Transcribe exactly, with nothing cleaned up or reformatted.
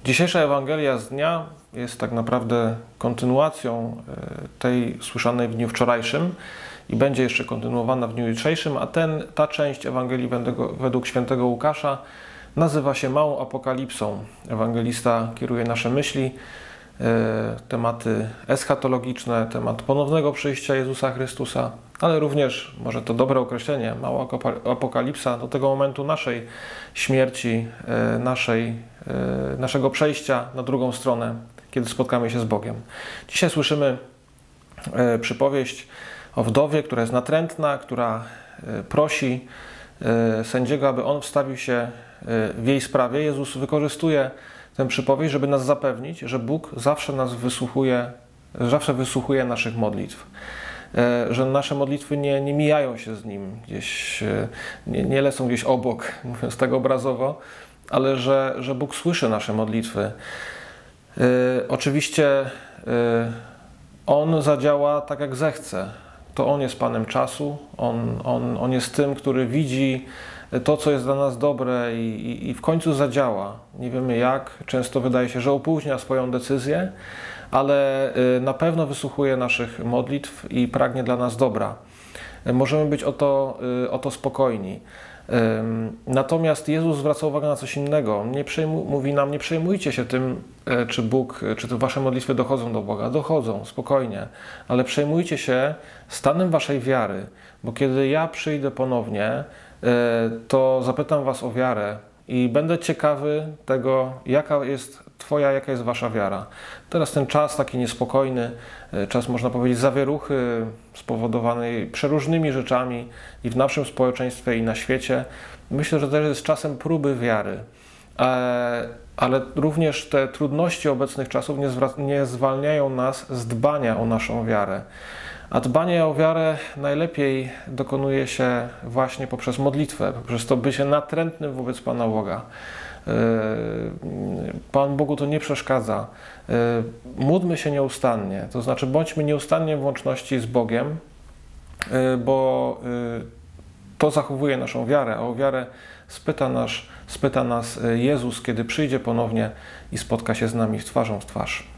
Dzisiejsza Ewangelia z dnia jest tak naprawdę kontynuacją tej słyszanej w dniu wczorajszym i będzie jeszcze kontynuowana w dniu jutrzejszym, a ten, ta część Ewangelii według świętego Łukasza nazywa się Małą Apokalipsą. Ewangelista kieruje nasze myśli, tematy eschatologiczne, temat ponownego przyjścia Jezusa Chrystusa, ale również, może to dobre określenie, mała apokalipsa do tego momentu naszej śmierci, naszej, naszego przejścia na drugą stronę, kiedy spotkamy się z Bogiem. Dzisiaj słyszymy przypowieść o wdowie, która jest natrętna, która prosi sędziego, aby on wstawił się w jej sprawie. Jezus wykorzystuje tę przypowieść, żeby nas zapewnić, że Bóg zawsze nas wysłuchuje, zawsze wysłuchuje naszych modlitw. Że nasze modlitwy nie, nie mijają się z Nim, gdzieś, nie, nie lecą gdzieś obok, mówiąc tak obrazowo, ale że, że Bóg słyszy nasze modlitwy. Yy, oczywiście yy, On zadziała tak, jak zechce. To On jest Panem czasu, On, on, on jest tym, który widzi to, co jest dla nas dobre i, i, i w końcu zadziała. Nie wiemy jak, często wydaje się, że opóźnia swoją decyzję, ale na pewno wysłuchuje naszych modlitw i pragnie dla nas dobra. Możemy być o to, o to spokojni. Natomiast Jezus zwraca uwagę na coś innego. Nie przejmu, mówi nam, nie przejmujcie się tym, czy Bóg, czy te wasze modlitwy dochodzą do Boga. Dochodzą, spokojnie. Ale przejmujcie się stanem waszej wiary, bo kiedy ja przyjdę ponownie, to zapytam was o wiarę i będę ciekawy tego, jaka jest Twoja, jaka jest wasza wiara. Teraz ten czas taki niespokojny, czas można powiedzieć zawieruchy spowodowanej przeróżnymi rzeczami i w naszym społeczeństwie i na świecie. Myślę, że też jest czasem próby wiary. Ale również te trudności obecnych czasów nie, nie zwalniają nas z dbania o naszą wiarę. A dbanie o wiarę najlepiej dokonuje się właśnie poprzez modlitwę, poprzez to bycie natrętnym wobec Pana Boga. Pan Bogu to nie przeszkadza. Módlmy się nieustannie, to znaczy bądźmy nieustannie w łączności z Bogiem, bo to zachowuje naszą wiarę, a o wiarę spyta nas, spyta nas Jezus, kiedy przyjdzie ponownie i spotka się z nami twarzą w twarz.